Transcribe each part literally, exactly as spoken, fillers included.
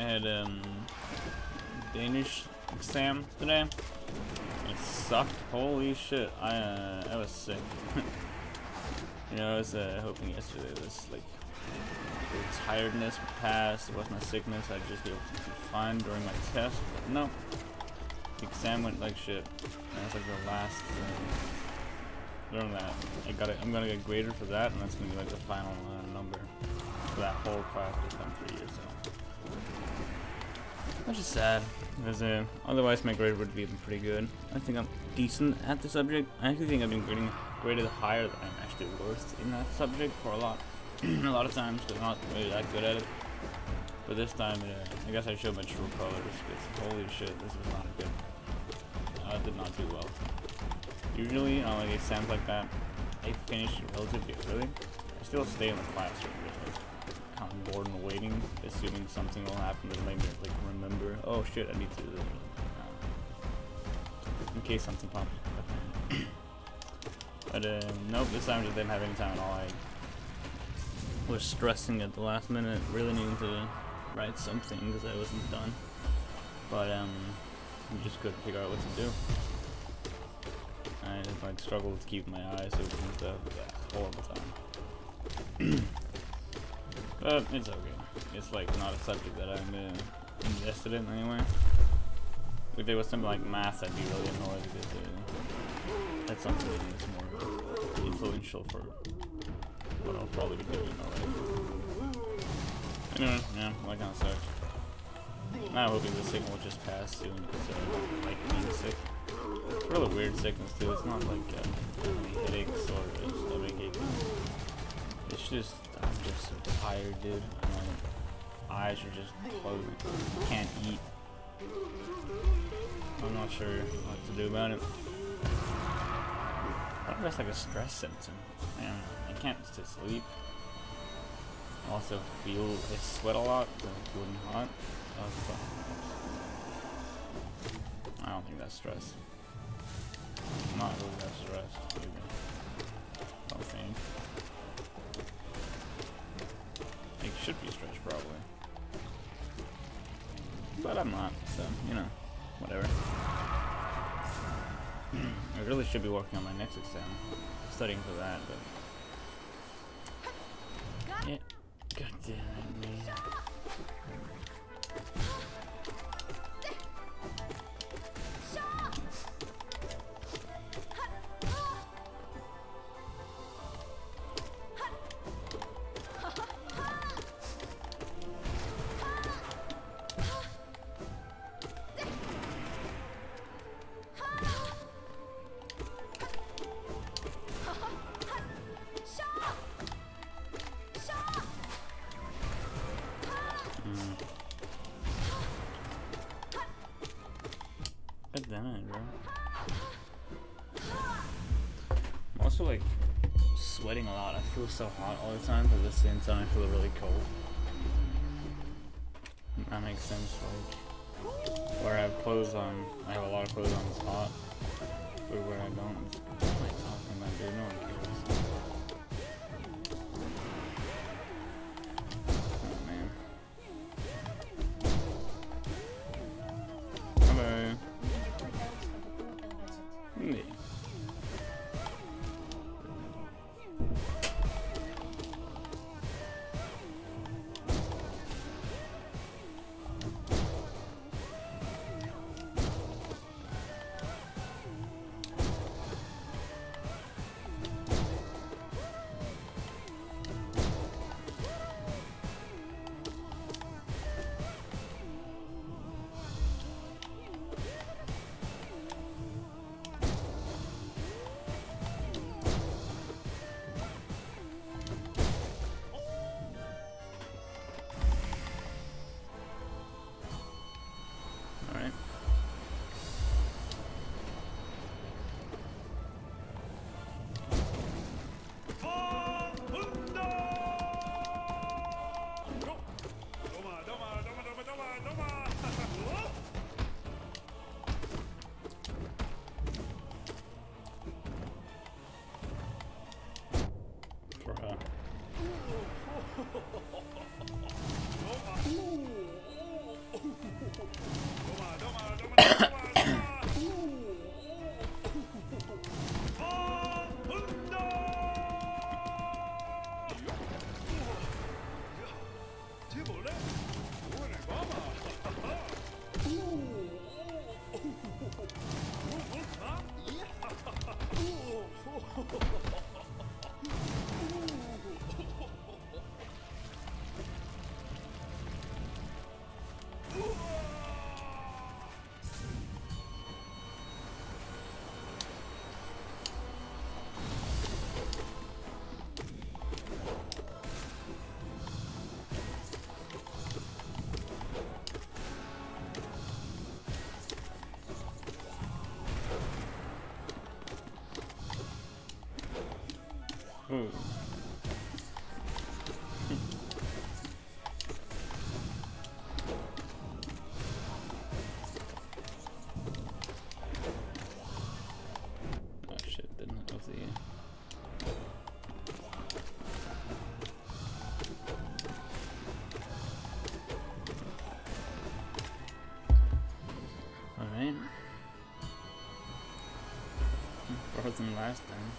had um Danish exam today. It sucked. Holy shit! I uh, I was sick. You know, I was uh, hoping yesterday this like the tiredness would pass. It wasn't a sickness. I'd just be able to be fine during my test. But no, the exam went like shit. And it's like the last thing. Learn that. I got it. I'm gonna get graded for that, and that's gonna be like the final uh, number for that whole class for them three years. So, which is sad because uh, otherwise my grade would be pretty good. I think I'm decent at the subject. I actually think I've been grading graded higher than I'm actually worth in that subject for a lot, a lot of times. Because I'm not really that good at it. But this time, uh, I guess I showed my true colors. Because holy shit, this was not good. I did not do well. Usually, on like exams like that, I finish relatively early. I still stay in the classroom, just like kind of bored and waiting, assuming something will happen that make me like remember. Oh shit, I need to, uh, in case something pops up. But uh, nope, this time I just didn't have any time at all. I was stressing at the last minute, really needing to write something because I wasn't done. But um, I just couldn't figure out what to do. I just like struggled to keep my eyes open and stuff. Yeah, horrible time. But it's okay. It's like not a subject that I'm uh, invested in anyway. If there was something like math, I'd be really annoyed because uh, that's something that's more influential for what I'll probably be doing already. Anyway, yeah, that kind of sucks. Now I'm hoping the signal will just pass soon because I like being sick. It's a really weird sickness too. It's not like uh, headaches or a stomach ache. It's just I'm just so tired, dude. My eyes are just closed. Can't eat. I'm not sure what to do about it. I wonder if that's like a stress symptom. Man, I can't stay sleep. I also feel I sweat a lot because I'm feeling hot. I don't think that's stress. I'm not really that stressed either. I don't think. It should be stressed probably. But I'm not, so, you know, whatever. I really should be working on my next exam. Studying for that, but... Yeah. God damn it, man. God damn it, bro. I'm also like sweating a lot. I feel so hot all the time, but at the same time I feel really cold. That makes sense, like where I have clothes on, I have a lot of clothes on, it's hot. But where I don't, it's, what am I talking about, dude? No one cares. Ooh. Oh shit, didn't have the alright. Better than last time.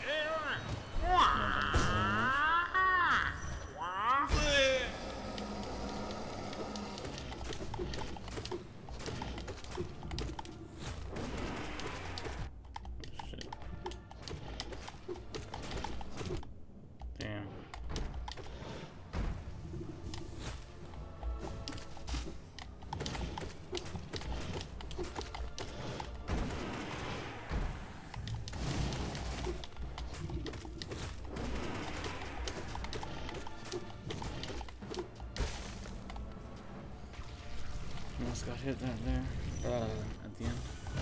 Shit. Damn. Almost got hit that there. Uh, at the end.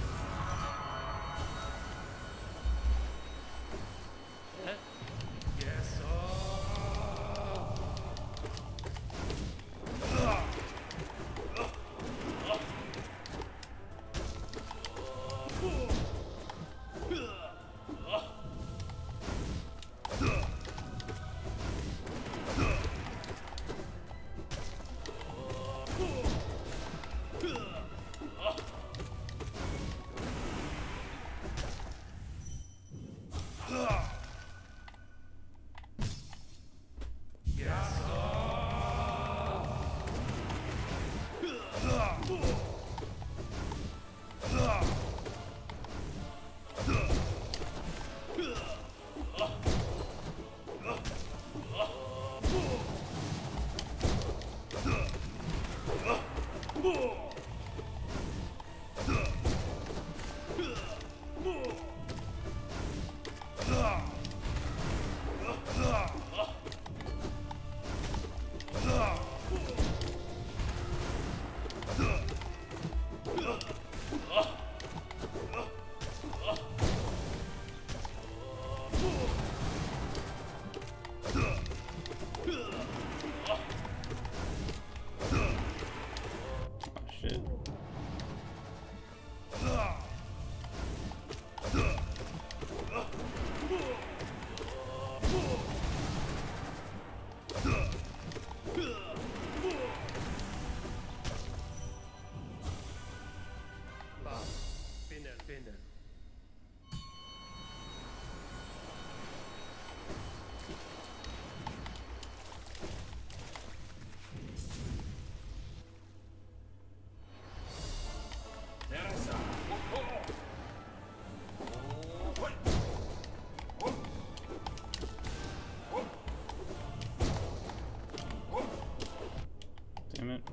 Damn it.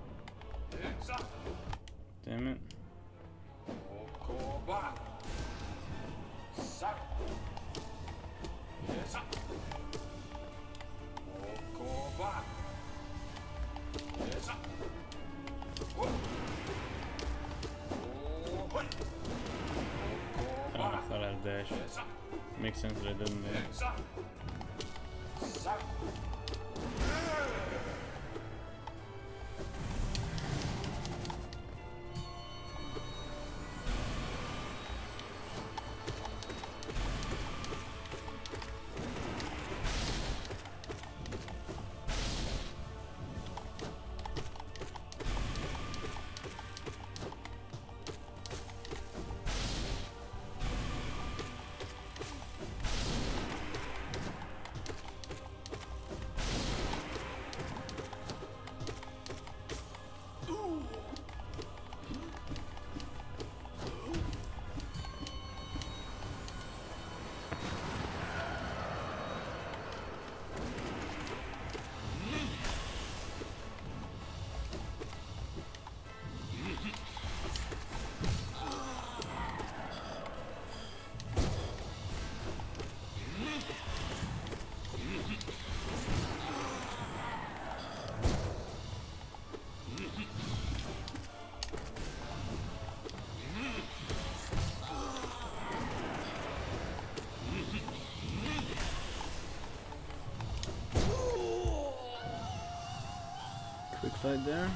Damn it. Oh, I thought I had a dash. Makes sense that I didn't there. fight there.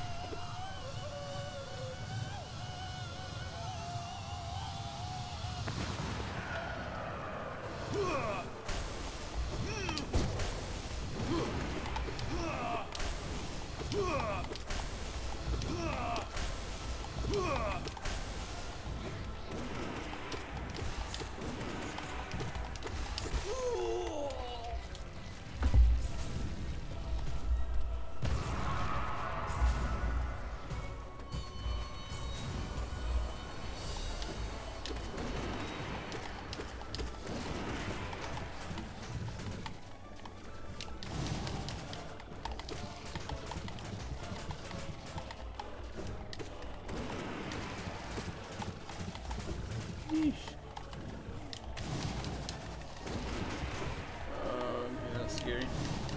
Oh, okay, that's scary.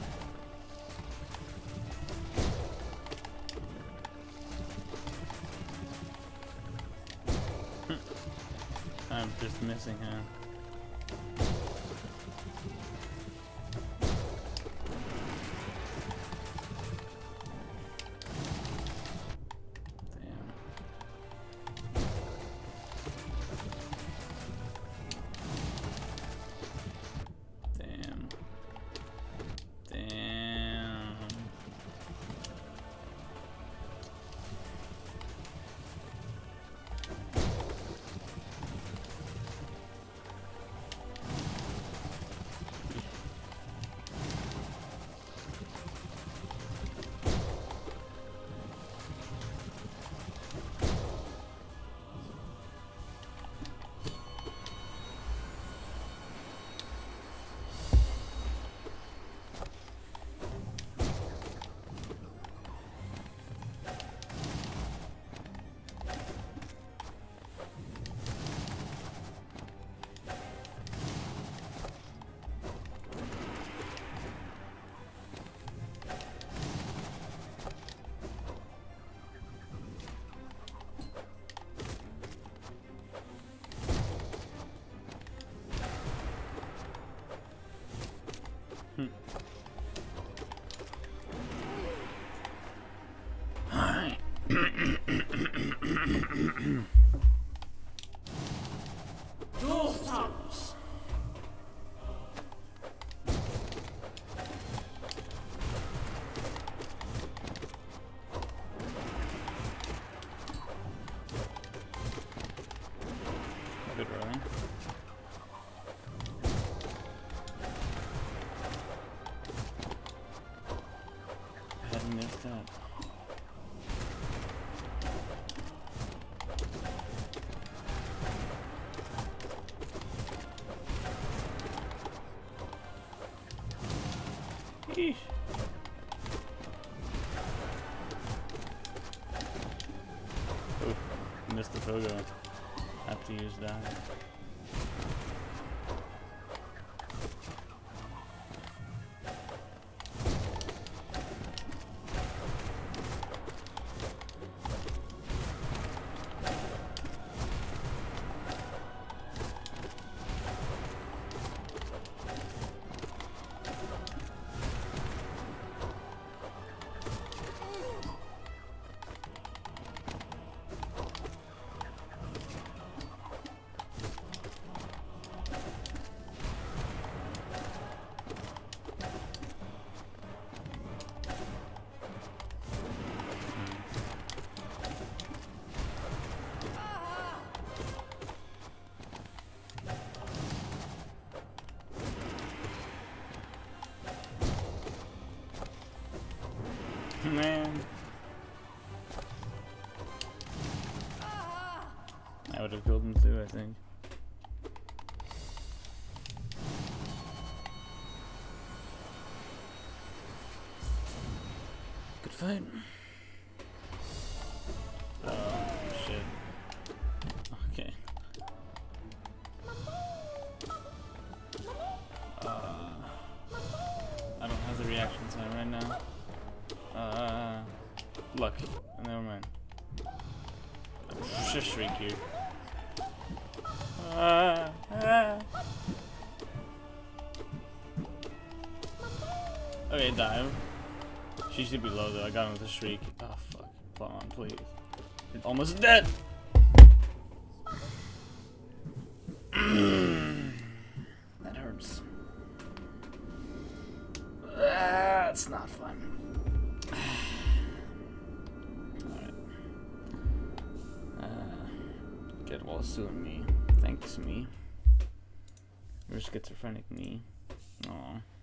I'm just missing, huh? Hmm. Alright. Dual songs. Good rolling. I missed that. Eesh. Oh, missed the photo. Have to use that. Man, I would have killed him too, I think. Good fight. Oh shit. Okay. Uh, I don't have the reaction time right now. Uh, luck. Never mind. Just shriek you. Uh, uh. Okay, dive. She should be low though. I got him with a shriek. Oh fuck. Come on, please. You're almost dead. That hurts. That's not fun. Alright. Uh, get well soon, me. Thanks, me. You're schizophrenic, me. Aw.